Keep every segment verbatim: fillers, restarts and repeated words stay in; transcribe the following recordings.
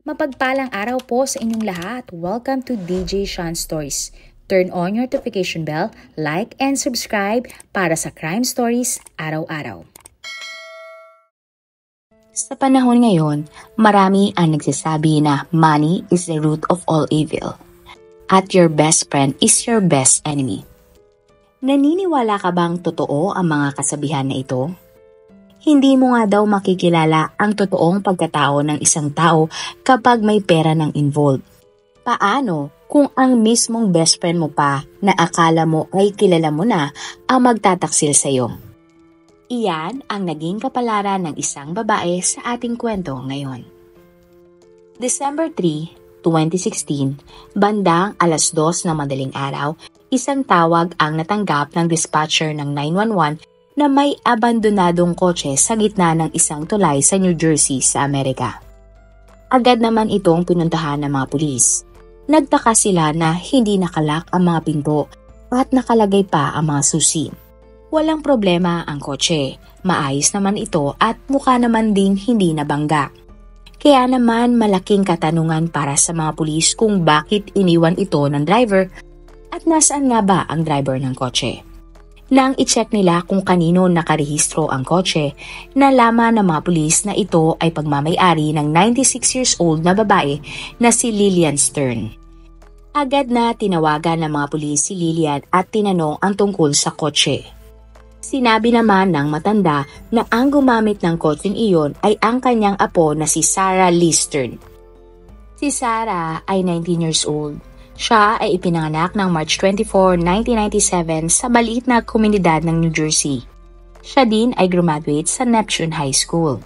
Mapagpalang araw po sa inyong lahat. Welcome to D J Sean Stories. Turn on your notification bell, like and subscribe para sa crime stories araw-araw. Sa panahon ngayon, marami ang nagsasabi na money is the root of all evil. At your best friend is your best enemy. Naniniwala ka bang totoo ang mga kasabihan na ito? Hindi mo nga daw makikilala ang totoong pagkatao ng isang tao kapag may pera nang involved. Paano kung ang mismong best friend mo pa na akala mo ay kilala mo na ang magtataksil sa iyo? Iyan ang naging kapalaran ng isang babae sa ating kwento ngayon. December third, twenty sixteen, bandang alas dos na madaling araw, isang tawag ang natanggap ng dispatcher ng nine one one na may abandonadong kotse sa gitna ng isang tulay sa New Jersey sa Amerika. Agad naman itong pinuntahan ng mga pulis. Nagtaka sila na hindi nakalak ang mga pinto at nakalagay pa ang mga susi. Walang problema ang kotse, maayos naman ito at mukha naman ding hindi nabangga. Kaya naman malaking katanungan para sa mga pulis kung bakit iniwan ito ng driver at nasaan nga ba ang driver ng kotse. Nang i-check nila kung kanino nakarehistro ang kotse, nalaman ng mga pulis na ito ay pagmamay-ari ng ninety-six years old na babae na si Lillian Stern. Agad na tinawagan ng mga pulis si Lillian at tinanong ang tungkol sa kotse. Sinabi naman ng matanda na ang gumamit ng kotseng iyon ay ang kanyang apo na si Sarah Lee Stern. Si Sarah ay nineteen years old. Siya ay ipinanganak ng March twenty-fourth, nineteen ninety-seven sa maliit na komunidad ng New Jersey. Siya din ay graduate sa Neptune High School.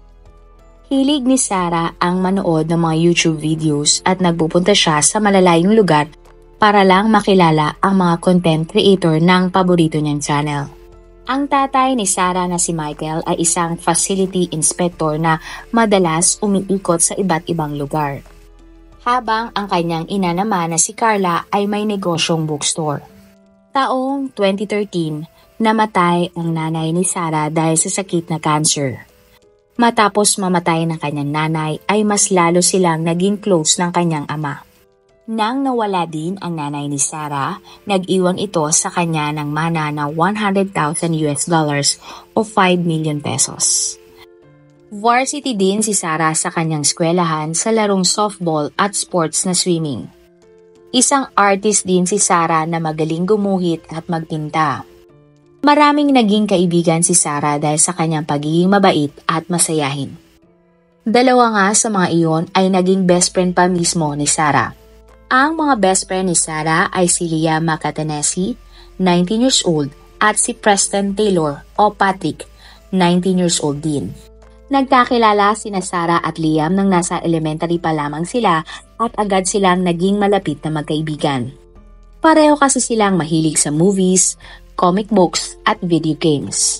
Hilig ni Sarah ang manood ng mga YouTube videos at nagpupunta siya sa malalayong lugar para lang makilala ang mga content creator ng paborito niyang channel. Ang tatay ni Sarah na si Michael ay isang facility inspector na madalas umiikot sa iba't ibang lugar. Habang ang kanyang ina naman na si Carla ay may negosyong bookstore. Taong twenty thirteen, namatay ang nanay ni Sarah dahil sa sakit na cancer. Matapos mamatay ng kanyang nanay ay mas lalo silang naging close ng kanyang ama. Nang nawala din ang nanay ni Sarah, nag-iwan ito sa kanya ng mana na one hundred thousand U S dollars o five million pesos. Varsity din si Sarah sa kanyang eskwelahan sa larong softball at sports na swimming. Isang artist din si Sarah na magaling gumuhit at magpinta. Maraming naging kaibigan si Sarah dahil sa kanyang pagiging mabait at masayahin. Dalawa nga sa mga iyon ay naging best friend pa mismo ni Sarah. Ang mga best friend ni Sarah ay si Leah Macatanesi, nineteen years old, at si Preston Taylor o Patrick, nineteen years old din. Nagkakilala sina Sarah at Liam nang nasa elementary pa lamang sila at agad silang naging malapit na magkaibigan. Pareho kasi silang mahilig sa movies, comic books at video games.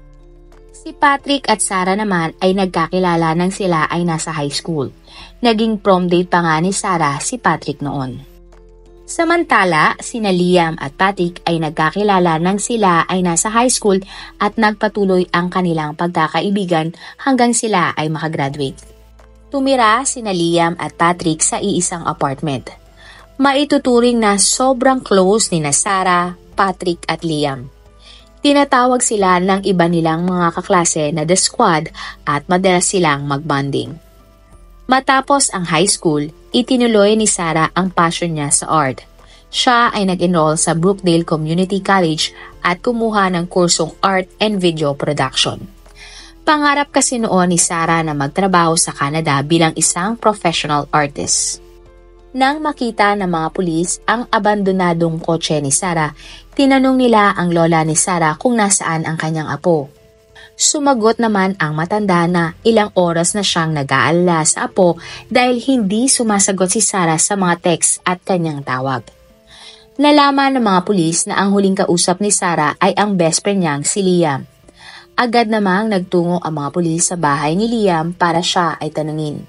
Si Patrick at Sarah naman ay nagkakilala nang sila ay nasa high school. Naging prom date pa nga ni Sarah si Patrick noon. Samantala, sina Liam at Patrick ay nagkakilala nang sila ay nasa high school at nagpatuloy ang kanilang pagkakaibigan hanggang sila ay makagraduate. Tumira sina Liam at Patrick sa iisang apartment. Maituturing na sobrang close ni na Sarah, Patrick at Liam. Tinatawag sila ng iba nilang mga kaklase na The Squad at madalas silang magbonding. Matapos ang high school, itinuloy ni Sarah ang passion niya sa art. Siya ay nag-enroll sa Brookdale Community College at kumuha ng kursong art and video production. Pangarap kasi noon ni Sarah na magtrabaho sa Canada bilang isang professional artist. Nang makita ng mga pulis ang abandonadong kotse ni Sarah, tinanong nila ang lola ni Sarah kung nasaan ang kanyang apo. Sumagot naman ang matanda na ilang oras na siyang nag-aalala sa apo dahil hindi sumasagot si Sarah sa mga text at kanyang tawag. Nalaman ng mga pulis na ang huling kausap ni Sarah ay ang best friend niyang si Liam. Agad namang nagtungo ang mga pulis sa bahay ni Liam para siya ay tanungin.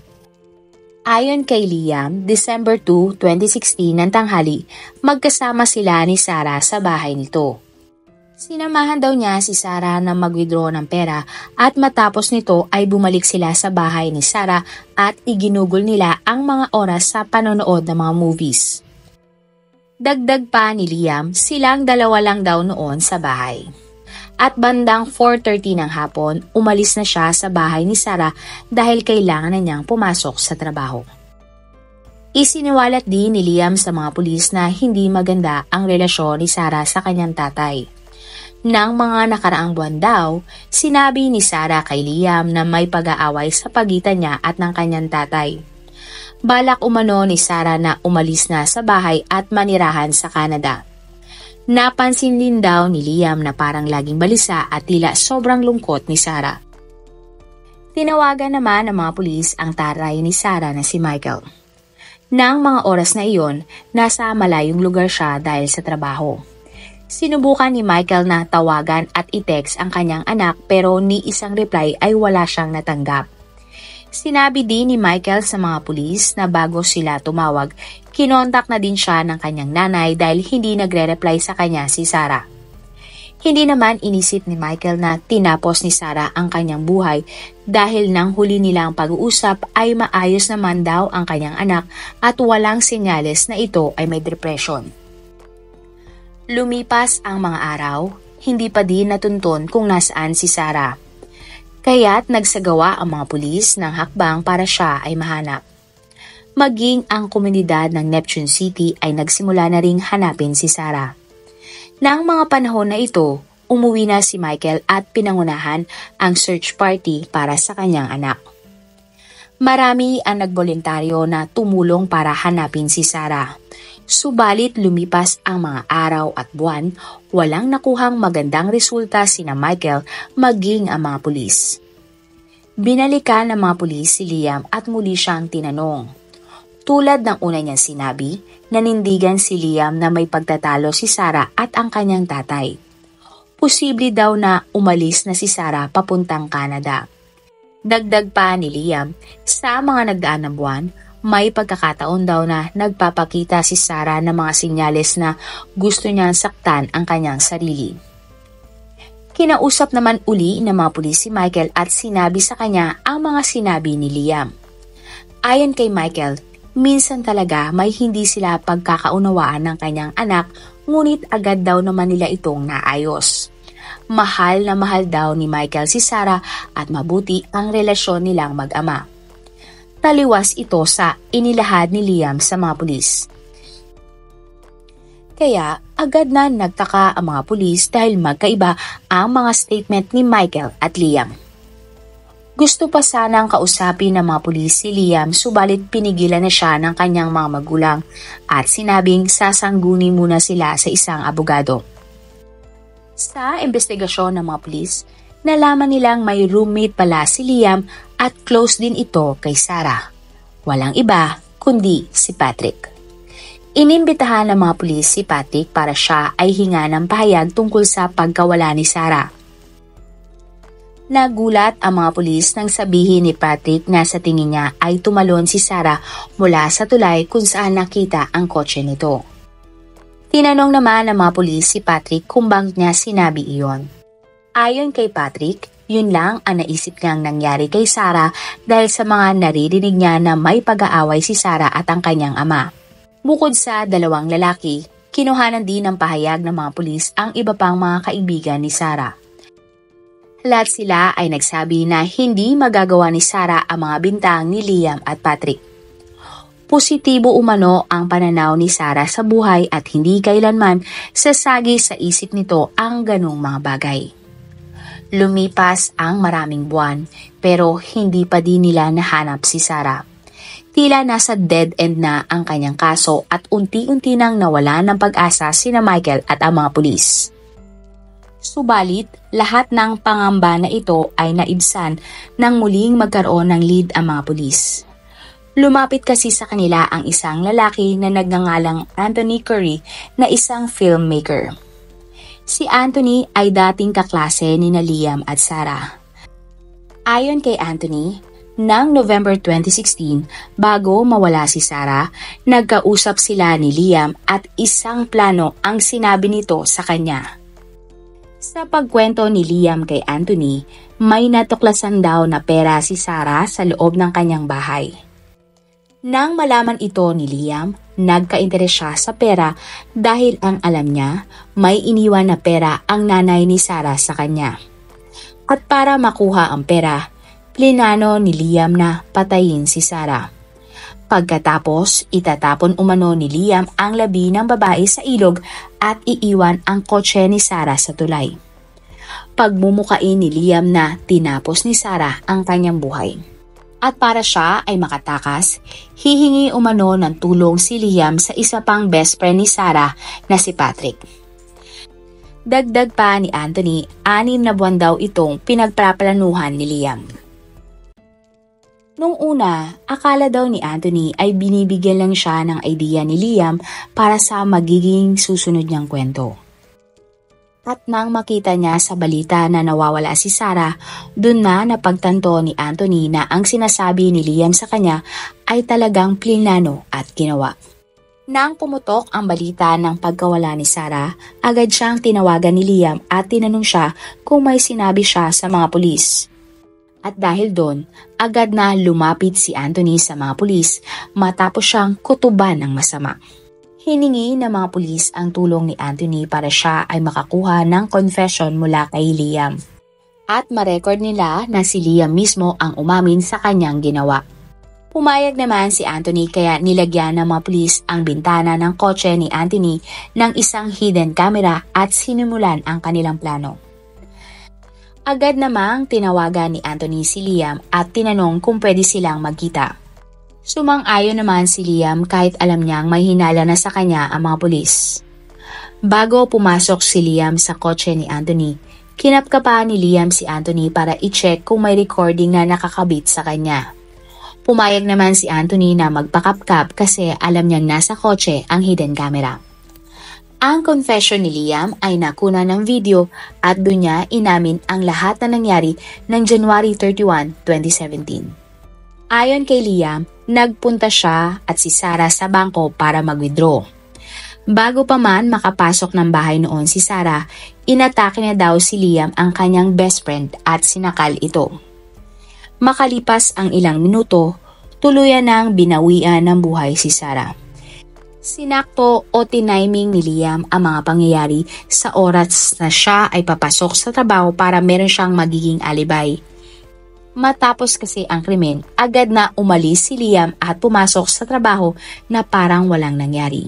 Ayon kay Liam, December second, twenty sixteen ng tanghali, magkasama sila ni Sarah sa bahay nito. Sinamahan daw niya si Sarah na mag-withdraw ng pera at matapos nito ay bumalik sila sa bahay ni Sarah at iginugol nila ang mga oras sa panonood ng mga movies. Dagdag pa ni Liam, silang dalawa lang daw noon sa bahay. At bandang four thirty ng hapon, umalis na siya sa bahay ni Sarah dahil kailangan na niyang pumasok sa trabaho. Isiniwalat din ni Liam sa mga pulis na hindi maganda ang relasyon ni Sarah sa kanyang tatay. Nang mga nakaraang buwan daw, sinabi ni Sarah kay Liam na may pag-aaway sa pagitan niya at ng kanyang tatay. Balak umano ni Sarah na umalis na sa bahay at manirahan sa Canada. Napansin din daw ni Liam na parang laging balisa at tila sobrang lungkot ni Sarah. Tinawagan naman ng mga pulis ang tatay ni Sarah na si Michael. Nang mga oras na iyon, nasa malayong lugar siya dahil sa trabaho. Sinubukan ni Michael na tawagan at i-text ang kanyang anak pero ni isang reply ay wala siyang natanggap. Sinabi din ni Michael sa mga pulis na bago sila tumawag, kinontak na din siya ng kanyang nanay dahil hindi nagre-reply sa kanya si Sarah. Hindi naman inisip ni Michael na tinapos ni Sarah ang kanyang buhay dahil nang huli nilang pag-uusap ay maayos naman daw ang kanyang anak at walang senyales na ito ay may depression. Lumipas ang mga araw, hindi pa din natuntun kung nasaan si Sarah. Kaya't nagsagawa ang mga pulis ng hakbang para siya ay mahanap. Maging ang komunidad ng Neptune City ay nagsimula na ring hanapin si Sarah. Nang mga panahon na ito, umuwi na si Michael at pinangunahan ang search party para sa kanyang anak. Marami ang nagboluntaryo na tumulong para hanapin si Sarah. Subalit lumipas ang mga araw at buwan, walang nakuhang magandang resulta sina Michael maging ang mga pulis. Binalikan ng mga pulis si Liam at muli siyang tinanong. Tulad ng una niyang sinabi, nanindigan si Liam na may pagtatalo si Sarah at ang kanyang tatay. Posible daw na umalis na si Sarah papuntang Canada. Dagdag pa ni Liam, sa mga nagdaan na buwan, may pagkakataon daw na nagpapakita si Sarah ng mga sinyales na gusto niyang saktan ang kanyang sarili. Kinausap naman uli ng mga pulis si Michael at sinabi sa kanya ang mga sinabi ni Liam. Ayon kay Michael, minsan talaga may hindi sila pagkakaunawaan ng kanyang anak ngunit agad daw naman nila itong naayos. Mahal na mahal daw ni Michael si Sarah at mabuti ang relasyon nilang mag-ama. Taliwas ito sa inilahad ni Liam sa mga pulis. Kaya agad na nagtaka ang mga pulis dahil magkaiba ang mga statement ni Michael at Liam. Gusto pa sanang kausapin ng mga pulis si Liam subalit pinigilan na siya ng kanyang mga magulang at sinabing sasangguni muna sila sa isang abogado. Sa investigasyon ng mga pulis, nalaman nilang may roommate pala si Liam at close din ito kay Sarah. Walang iba kundi si Patrick. Inimbitahan ng mga pulis si Patrick para siya ay hinga ng pahayag tungkol sa pagkawala ni Sarah. Nagulat ang mga pulis nang sabihin ni Patrick na sa tingin niya ay tumalon si Sarah mula sa tulay kung saan nakita ang kotse nito. Tinanong naman ng mga pulis si Patrick kung bakit niya sinabi iyon. Ayon kay Patrick, yun lang ang naisip niyang nangyari kay Sarah dahil sa mga naririnig niya na may pag-aaway si Sarah at ang kanyang ama. Bukod sa dalawang lalaki, kinuhanan din ng pahayag ng mga pulis ang iba pang mga kaibigan ni Sarah. Lahat sila ay nagsabi na hindi magagawa ni Sarah ang mga bintang ni Liam at Patrick. Positibo umano ang pananaw ni Sarah sa buhay at hindi kailanman sasagi sa isip nito ang ganong mga bagay. Lumipas ang maraming buwan pero hindi pa din nila nahanap si Sarah. Tila nasa dead end na ang kanyang kaso at unti-unti nang nawala ng pag-asa sina Michael at ang mga pulis. Subalit, lahat ng pangamba na ito ay naibsan nang muling magkaroon ng lead ang mga pulis. Lumapit kasi sa kanila ang isang lalaki na nagngangalang Anthony Curry na isang filmmaker. Si Anthony ay dating kaklase ni na Liam at Sarah. Ayon kay Anthony, noong November twenty sixteen, bago mawala si Sarah, nagkausap sila ni Liam at isang plano ang sinabi nito sa kanya. Sa pagkwento ni Liam kay Anthony, may natuklasan daw na pera si Sarah sa loob ng kanyang bahay. Nang malaman ito ni Liam, nagka-interes siya sa pera dahil ang alam niya may iniwan na pera ang nanay ni Sarah sa kanya. At para makuha ang pera, plinano ni Liam na patayin si Sarah. Pagkatapos, itatapon umano ni Liam ang labi ng babae sa ilog at iiwan ang kotse ni Sarah sa tulay. Pagmumukain ni Liam na tinapos ni Sarah ang kanyang buhay. At para siya ay makatakas, hihingi umano ng tulong si Liam sa isa pang best friend ni Sarah na si Patrick. Dagdag pa ni Anthony, anim na buwan daw itong pinagpaplanuhan ni Liam. Nung una, akala daw ni Anthony ay binibigyan lang siya ng idea ni Liam para sa magiging susunod niyang kwento. At nang makita niya sa balita na nawawala si Sarah, dun na napagtanto ni Anthony na ang sinasabi ni Liam sa kanya ay talagang plinano at ginawa. Nang pumutok ang balita ng pagkawala ni Sarah, agad siyang tinawagan ni Liam at tinanong siya kung may sinabi siya sa mga pulis. At dahil doon, agad na lumapit si Anthony sa mga pulis matapos siyang kutuban ng masama. Hiningi ng mga pulis ang tulong ni Anthony para siya ay makakuha ng confession mula kay Liam. At marecord nila na si Liam mismo ang umamin sa kanyang ginawa. Pumayag naman si Anthony kaya nilagyan ng mga pulis ang bintana ng kotse ni Anthony ng isang hidden camera at sinimulan ang kanilang plano. Agad namang tinawagan ni Anthony si Liam at tinanong kung pwede silang magkita. Sumang-ayon naman si Liam kahit alam niyang may hinala na sa kanya ang mga pulis. Bago pumasok si Liam sa kotse ni Anthony, kinapkapa ni Liam si Anthony para i-check kung may recording na nakakabit sa kanya. Pumayag naman si Anthony na magpakapkap kasi alam niyang nasa kotse ang hidden camera. Ang confession ni Liam ay nakuna ng video at doon niya inamin ang lahat na nangyari ng January thirty-first, twenty seventeen. Ayon kay Liam, nagpunta siya at si Sarah sa bangko para mag-withdraw. Bago pa man makapasok ng bahay noon si Sarah, inatake na daw si Liam ang kanyang best friend at sinakal ito. Makalipas ang ilang minuto, tuluyan nang binawian ng buhay si Sarah. Sinakto o tiniming ni Liam ang mga pangyayari sa oras na siya ay papasok sa trabaho para meron siyang magiging alibay. Matapos kasi ang krimen, agad na umalis si Liam at pumasok sa trabaho na parang walang nangyari.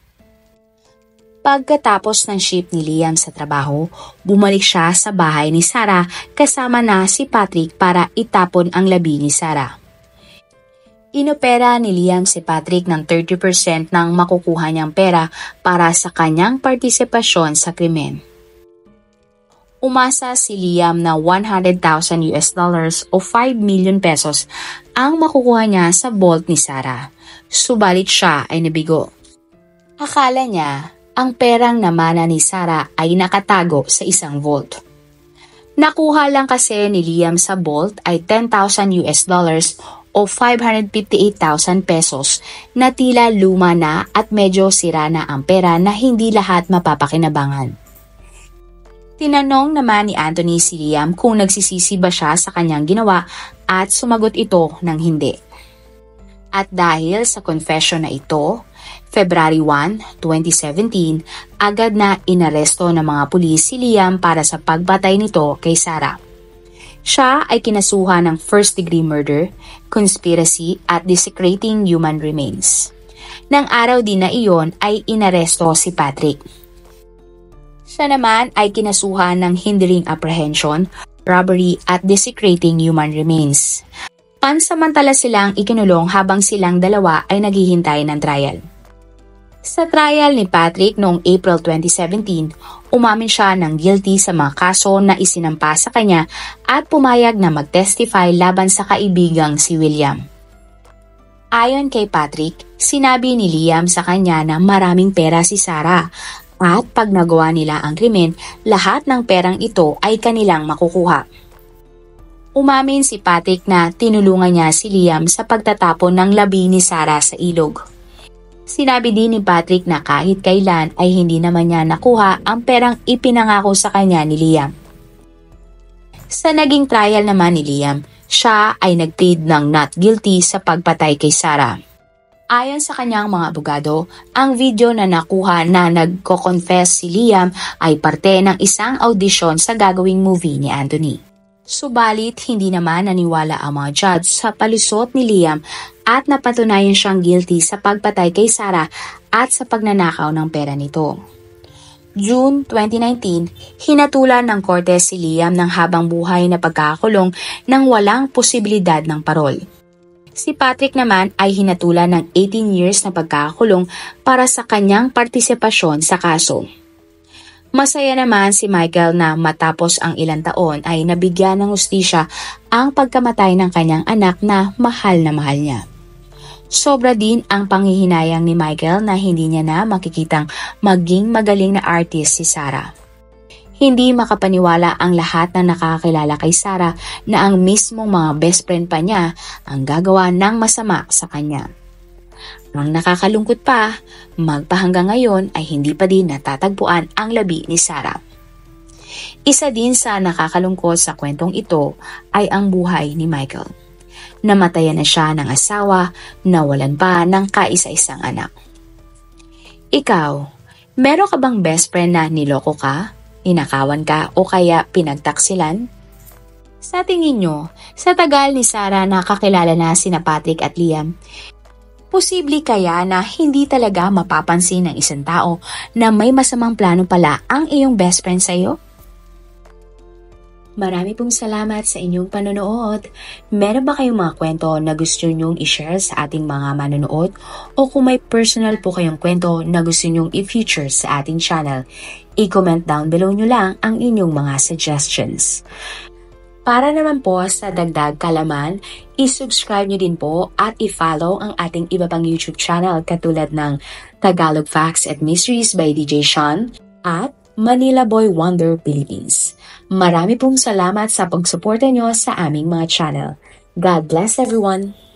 Pagkatapos ng shift ni Liam sa trabaho, bumalik siya sa bahay ni Sarah kasama na si Patrick para itapon ang labi ni Sarah. Inopera ni Liam si Patrick ng thirty percent ng makukuha niyang pera para sa kanyang partisipasyon sa krimen. Umasa si Liam na one hundred thousand US dollars o five million pesos ang makukuha niya sa vault ni Sarah. Subalit siya ay nabigo. Akala niya ang perang namana ni Sarah ay nakatago sa isang vault. Nakuha lang kasi ni Liam sa vault ay ten thousand US dollars o five hundred fifty-eight thousand pesos na tila luma na at medyo sira na ang pera na hindi lahat mapapakinabangan. Tinanong naman ni Anthony si Liam kung nagsisisi ba siya sa kanyang ginawa at sumagot ito ng hindi. At dahil sa confession na ito, February first, twenty seventeen, agad na inaresto ng mga pulis si Liam para sa pagpatay nito kay Sarah. Siya ay kinasuhan ng first-degree murder, conspiracy at desecrating human remains. Nang araw din na iyon ay inaresto si Patrick. Siya naman ay kinasuhan ng hindering apprehension, robbery at desecrating human remains. Pansamantala silang ikinulong habang silang dalawa ay naghihintay ng trial. Sa trial ni Patrick noong April twenty seventeen, umamin siya ng guilty sa mga kaso na isinampa sa kanya at pumayag na mag-testify laban sa kaibigang si William. Ayon kay Patrick, sinabi ni Liam sa kanya na maraming pera si Sarah at pag nagawa nila ang krimen, lahat ng perang ito ay kanilang makukuha. Umamin si Patrick na tinulungan niya si Liam sa pagtatapon ng labi ni Sarah sa ilog. Sinabi din ni Patrick na kahit kailan ay hindi naman niya nakuha ang perang ipinangako sa kanya ni Liam. Sa naging trial naman ni Liam, siya ay nag-plead ng not guilty sa pagpatay kay Sarah. Ayon sa kanyang mga abogado, ang video na nakuha na nagko-confess si Liam ay parte ng isang audisyon sa gagawing movie ni Anthony. Subalit, hindi naman naniwala ang mga judge sa palusot ni Liam at napatunayan siyang guilty sa pagpatay kay Sarah at sa pagnanakaw ng pera nito. June twenty nineteen, hinatulan ng korte si Liam ng habang buhay na pagkakakulong nang walang posibilidad ng parol. Si Patrick naman ay hinatulan ng eighteen years na pagkakakulong para sa kanyang partisipasyon sa kaso. Masaya naman si Michael na matapos ang ilang taon ay nabigyan ng hustisya ang pagkamatay ng kanyang anak na mahal na mahal niya. Sobra din ang panghihinayang ni Michael na hindi niya na makikitang maging magaling na artist si Sarah. Hindi makapaniwala ang lahat na nakakilala kay Sarah na ang mismong mga best friend pa niya ang gagawa ng masama sa kanya. Ang nakakalungkot pa, magpahanggang ngayon ay hindi pa din natatagpuan ang labi ni Sarah. Isa din sa nakakalungkot sa kwentong ito ay ang buhay ni Michael. Namatayan na siya ng asawa, nawalan pa ng kaisa-isang anak. Ikaw, meron ka bang best friend na niloko ka, ninakawan ka o kaya pinagtaksilan? Sa tingin nyo, sa tagal ni Sarah nakakilala na sina Patrick at Liam, posible kaya na hindi talaga mapapansin ng isang tao na may masamang plano pala ang iyong best friend sa iyo? Marami pong salamat sa inyong panonood. Meron ba kayong mga kwento na gusto nyong i-share sa ating mga manonood? O kung may personal po kayong kwento na gusto nyong i-feature sa ating channel, i-comment down below nyo lang ang inyong mga suggestions. Para naman po sa dagdag kalaman, i-subscribe nyo din po at i-follow ang ating iba pang YouTube channel katulad ng Tagalog Facts and Mysteries by D J Sean at Manila Boy Wonder Philippines. Marami pong salamat sa pagsuporta nyo sa aming mga channel. God bless everyone!